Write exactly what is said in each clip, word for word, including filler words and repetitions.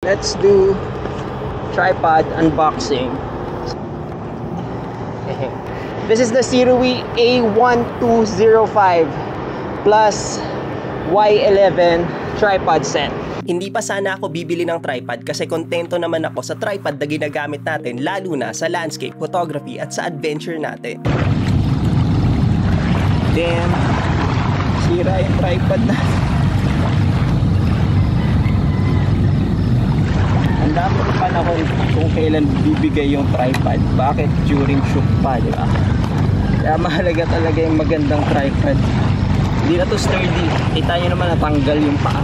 Let's do tripod unboxing. This is the Sirui A one two zero five plus Y eleven tripod set. Hindi pa sana ako bibili ng tripod kasi kontento naman ako sa tripod na ginagamit natin, lalo na sa landscape photography at sa adventure natin. Damn, sira yung tripod na. Ang dami ko panahon kung kailan bibigay yung tripod. Bakit during shoot pa, di ba? Kaya mahalaga talaga yung magandang tripod. Hindi na to sturdy. Kita nyo naman natanggal yung paa.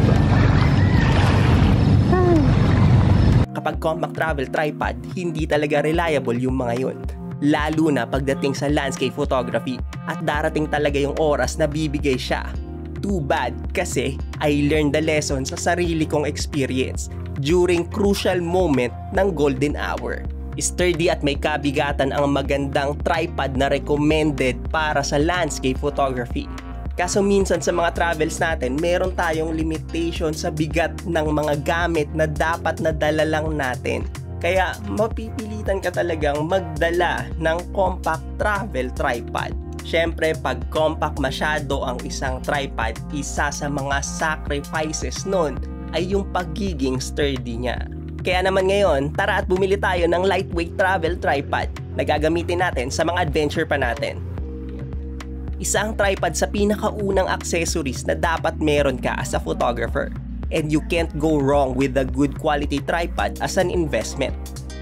Kapag compact travel tripod, hindi talaga reliable yung mga yun. Lalo na pagdating sa landscape photography at darating talaga yung oras na bibigay siya. Too bad kasi I learned the lesson sa sarili kong experience during crucial moment ng golden hour. Sturdy at may kabigatan ang magandang tripod na recommended para sa landscape photography. Kaso minsan sa mga travels natin, meron tayong limitation sa bigat ng mga gamit na dapat na dala lang natin. Kaya mapipilitan ka talagang magdala ng compact travel tripod. Siyempre, pag compact masyado ang isang tripod, isa sa mga sacrifices nun ay yung pagiging sturdy niya. Kaya naman ngayon, tara at bumili tayo ng lightweight travel tripod na gagamitin natin sa mga adventure pa natin. Isa ang tripod sa pinakaunang accessories na dapat meron ka as a photographer. And you can't go wrong with a good quality tripod as an investment.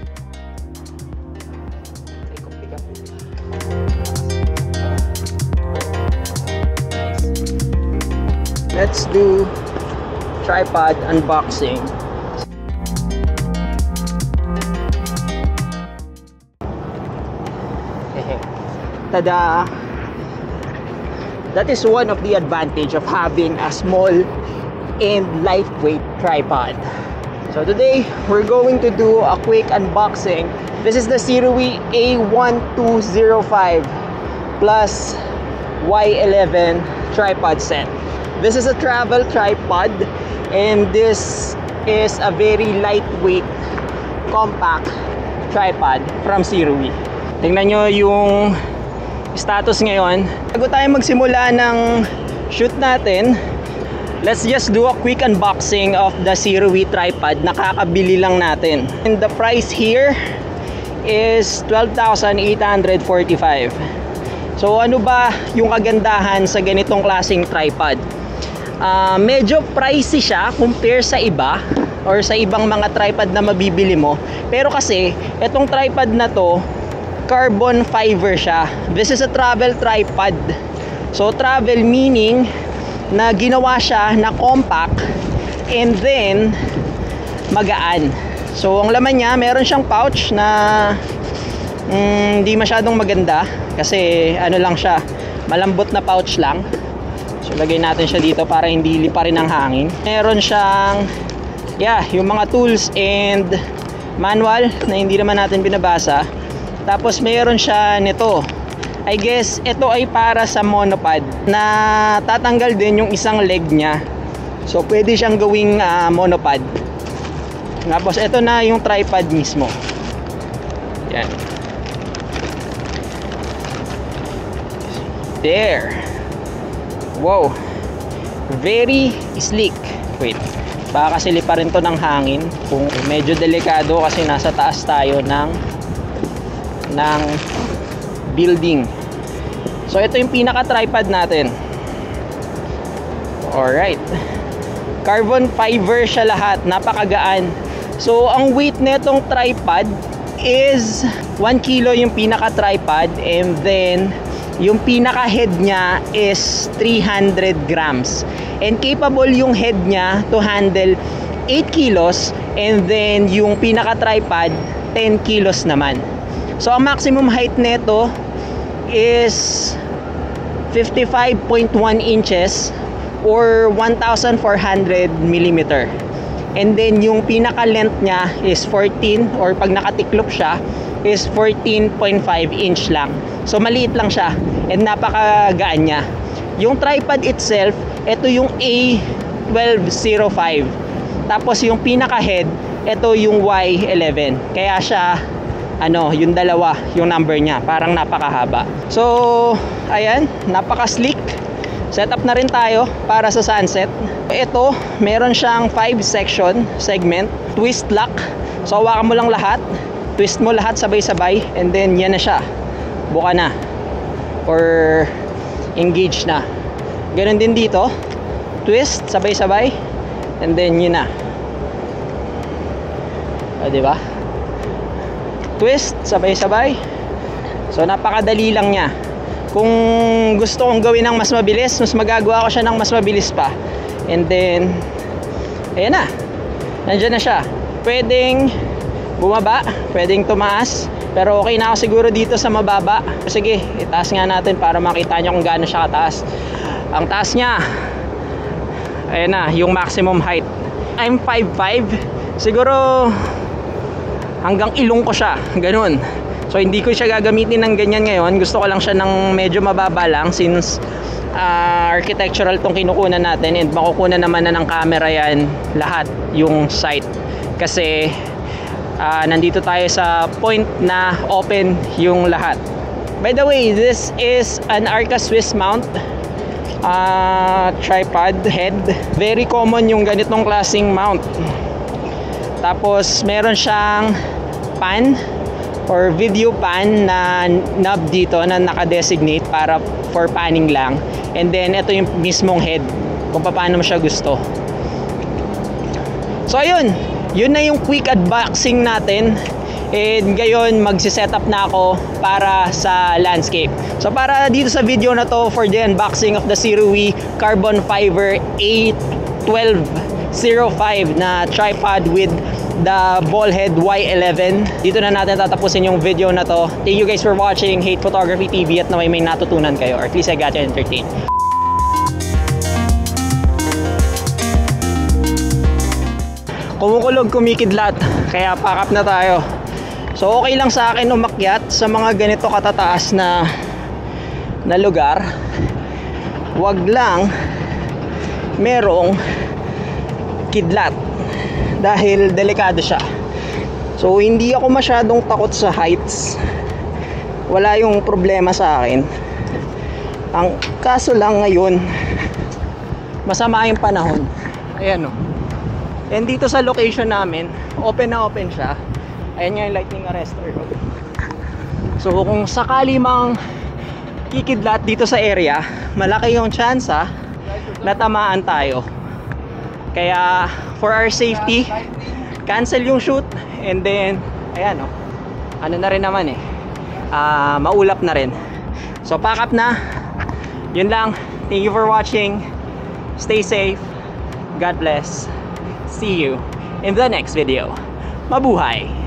Let's do tripod unboxing. Tada! That is one of the advantage of having a small and lightweight tripod. So today we're going to do a quick unboxing. This is the Sirui A one two zero five plus Y eleven tripod set. This is a travel tripod and this is a very lightweight compact tripod from Sirui. Tingnan nyo yung status ngayon. Bago tayo magsimula ng shoot natin, let's just do a quick unboxing of the Sirui tripod na kakabili lang natin. And the price here is twelve thousand eight hundred forty-five. So ano ba yung kagandahan sa ganitong klaseng tripod? Uh, medyo pricey siya compare sa iba or sa ibang mga tripod na mabibili mo. Pero kasi itong tripod na to, carbon fiber siya. This is a travel tripod. So travel meaning na ginawa siya na compact and then magaan. So ang laman niya, meron siyang pouch na mm, hindi masyadong maganda kasi ano lang siya, malambot na pouch lang. So lagay natin siya dito para hindi liparin ng hangin. Meron siyang yeah, yung mga tools and manual na hindi naman natin binabasa. Tapos mayroon siya nito. I guess ito ay para sa monopod na tatanggal din yung isang leg niya. So pwede siyang gawing uh, monopod. Tapos ito na yung tripod mismo. Yan. There. Wow. Very sleek. Wait. Baka kasi liparin to ng hangin. Kung medyo delikado kasi nasa taas tayo ng ng building. So ito yung pinaka tripod natin. Alright, carbon fiber siya lahat, napakagaan. So ang weight netong tripod is one kilo yung pinaka tripod, and then yung pinaka head niya is three hundred grams, and capable yung head niya to handle eight kilos, and then yung pinaka tripod ten kilos naman. So ang maximum height nito is fifty-five point one inches or one thousand four hundred millimeter. And then yung pinaka length niya is fourteen, or pag nakatiklop siya is fourteen point five inch lang. So maliit lang siya and napakagaan niya. Yung tripod itself, ito yung A twelve oh five. Tapos yung pinaka head, ito yung Y eleven. Kaya siya ano, yung dalawa, yung number niya, parang napakahaba. So, ayan, napaka-sleek. Setup na rin tayo para sa sunset. Ito, meron siyang five section segment, twist lock. So, hawakan mo lang lahat, twist mo lahat sabay-sabay, and then yan na siya. Buka na. Or engage na. Ganon din dito. Twist, sabay-sabay, and then yun na. O, diba? Twist, sabay-sabay. So napakadali lang niya. Kung gusto kong gawin ng mas mabilis, mas magagawa ko siya ng mas mabilis pa. And then ayan na, nandiyan na siya. Pwedeng bumaba, pwedeng tumaas, pero okay na ako siguro dito sa mababa. Sige, itaas nga natin para makita nyo kung gaano siya kataas. Ang taas niya, ayan na, yung maximum height. I'm five five. Siguro hanggang ilong ko siya, ganun. So hindi ko siya gagamitin ng ganyan ngayon. Gusto ko lang siya ng medyo mababa lang, since uh, architectural tong kinukunan natin, and makukunan naman na ng camera yan lahat, yung sight. Kasi uh, nandito tayo sa point na open yung lahat. By the way, this is an Arca Swiss mount uh, tripod head. Very common yung ganitong klaseng mount. Tapos meron siyang pan or video pan na knob dito na naka-designate para for panning lang. And then ito yung mismong head kung paano mo siya gusto. So ayun, yun na yung quick unboxing natin. And ngayon magsi-setup na ako para sa landscape. So para dito sa video na to, for the unboxing of the Sirui Carbon Fiber A twelve oh five na tripod with the ball head Y eleven. Dito na natin tatapusin yung video na to. Thank you guys for watching Hate Photography T V, at naway may natutunan kayo, or at least I got you entertained. Kumukulog, kumikidlat, kaya pack up na tayo. So okay lang sa akin umakyat sa mga ganito katataas na na lugar. Wag lang merong kidlat, dahil delikado siya. So hindi ako masyadong takot sa heights. Wala yung problema sa akin. Ang kaso lang ngayon, masama yung panahon. Ayan o. And dito sa location namin, open na open siya. Ayan nga yung lightning arrestor. So kung sakali mang kikidlat dito sa area, malaki yung tsansa na tamaan tayo. Kaya for our safety, cancel yung shoot, and then ayan o, ano na rin naman eh, uh, maulap na rin. So pack up na. Yun lang. Thank you for watching. Stay safe. God bless. See you in the next video. Mabuhay!